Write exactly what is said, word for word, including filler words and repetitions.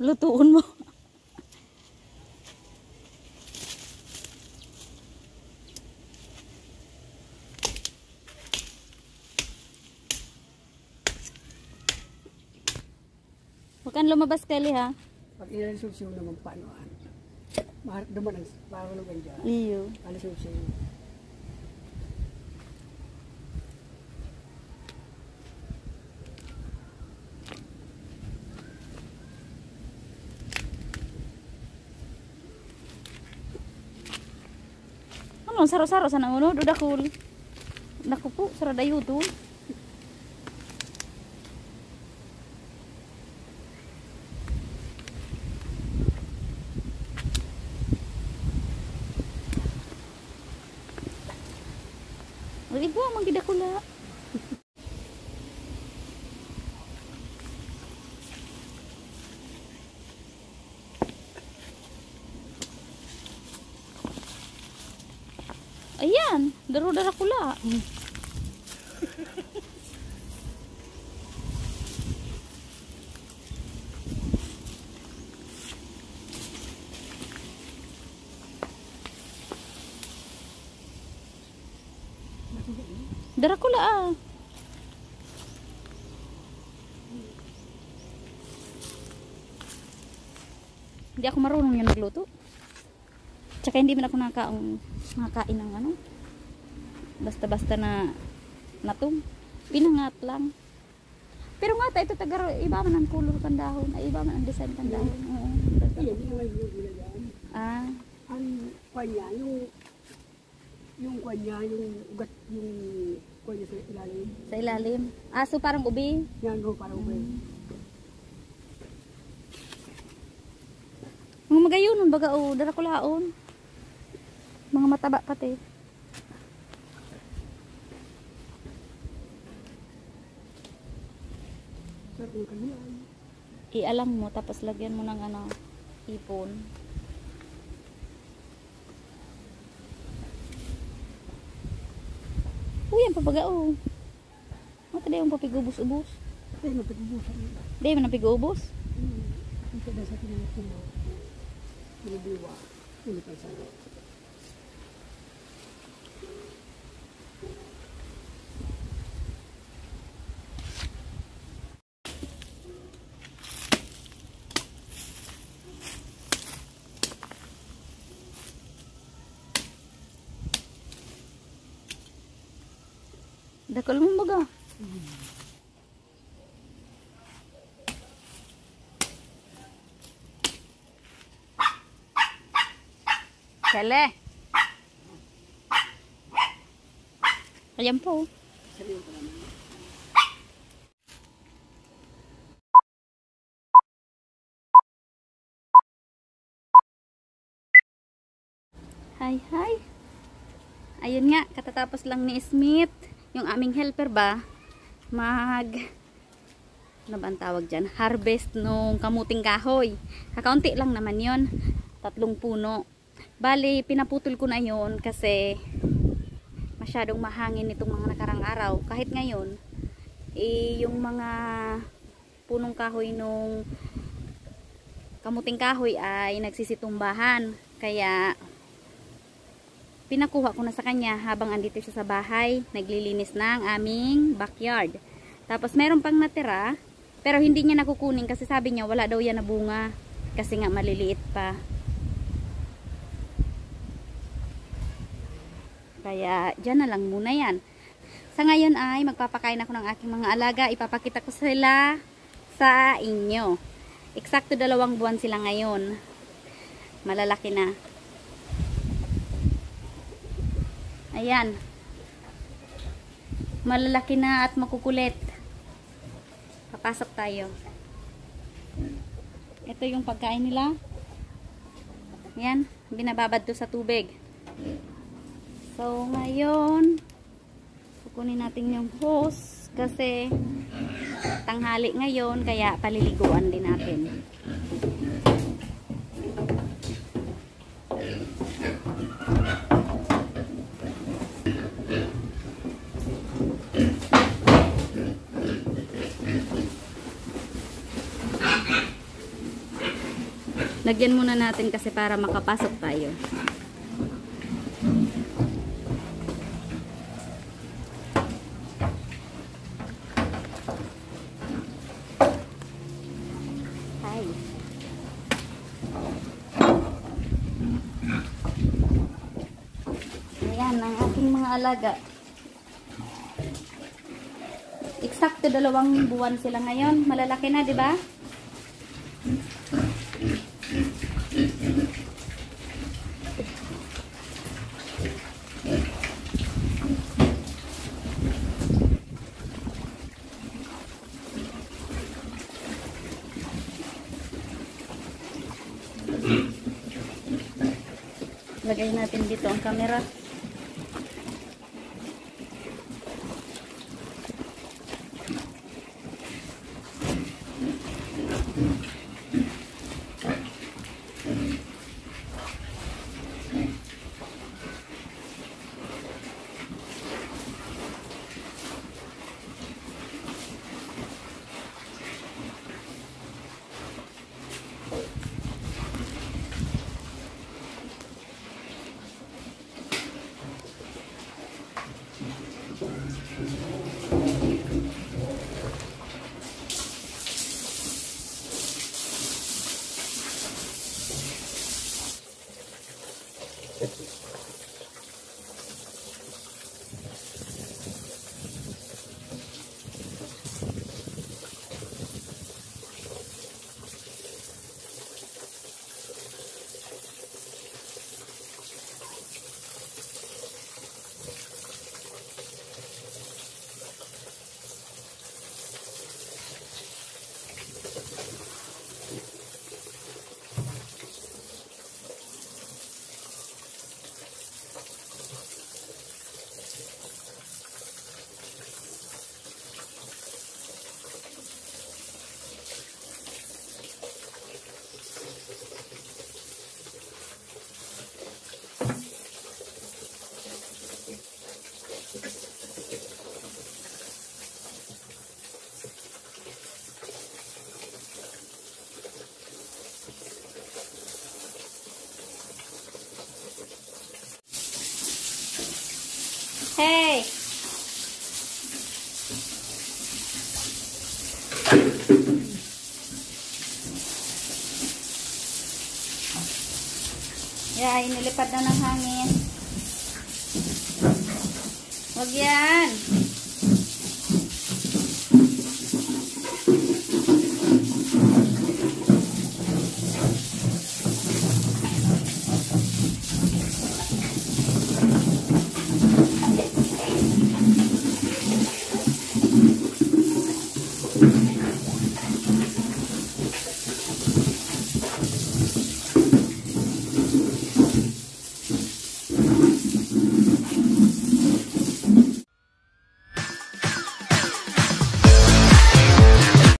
lutuon mo. Huwag kang lumabas, Kelly, ha? Pag ilan-susiw naman paanoan. Mahal naman ang parulugan dyan. Iyo. Alisusiw. Ano, saro-saro sa nangunod, udah cool. Naku po, saradayo to. Ibu mang gida kula. Ayan, daro-dara kula. Dara ko la ah. Hindi ako marunong yung nagluto. Tsaka hindi man ako nakaong nakakain ng ano. Basta-basta na natong pinangat lang. Pero nga ta ito taga iba man ang color kan dahon, ay iba man ang design kan dahon. Oo. Ah, Ang kanya yung yung kanya yung ugat yung kanya sa ilalim. sa ilalim. Ah, so parang ubi. Yan ho para ubay. Mga magayon baga o dara ko laon. Mga mataba pati. Pero yung kanya Ialang mo tapos lagyan mo ng ano, ipon. Uy, ang papagao. Mata daw yung papigubos-ubos. ay mapag-ubusan. Daw man napigubos. Ang sada sa pinagkin mo. Binibiwa. Hindi pa sa Dakol mo baga. Kale. Ayan po. sabihin ko naman. Hi, hi. Ayun nga, katatapos lang ni Smith, yung aming helper ba, mag, ano ba ang tawag dyan? Harvest nung kamuting kahoy. Kakaunti lang naman yon, tatlong puno. Bali, pinaputol ko na yon kasi masyadong mahangin itong mga nakarang araw. Kahit ngayon, eh, yung mga punong kahoy nung kamuting kahoy ay nagsisitumbahan. Kaya, pinakuha ko na sa kanya habang andito siya sa bahay. Naglilinis na ang aming backyard. Tapos meron pang natira, pero hindi niya nakukunin kasi sabi niya wala daw yan na bunga. Kasi nga maliliit pa. Kaya dyan na lang muna yan. Sa ngayon ay magpapakain ako ng aking mga alaga. Ipapakita ko sila sa inyo. Eksakto dalawang buwan sila ngayon. Malalaki na. Ayan. Malalaki na at makukulit. Papasok tayo. Ito yung pagkain nila. Ayan. Binababad to sa tubig. So, ngayon, kukunin natin yung hose kasi tanghali ngayon, kaya paliliguan din natin. Lagyan muna natin kasi para makapasok tayo. Hi. Ayan, ang aking mga alaga. Eksakto dalawang buwan sila ngayon. Malalaki na, di ba? Lagay natin dito ang camera. Hey! Yeah, inilipad na ng hangin. Huwag yan!